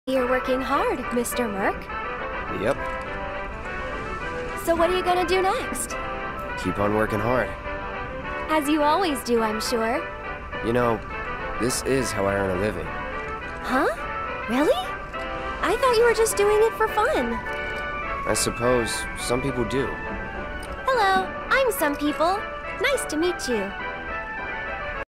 You're working hard, Mr. Merc. Yep. So what are you gonna do next? Keep on working hard. As you always do, I'm sure. You know, this is how I earn a living. Huh? Really? I thought you were just doing it for fun. I suppose some people do. Hello, I'm some people. Nice to meet you.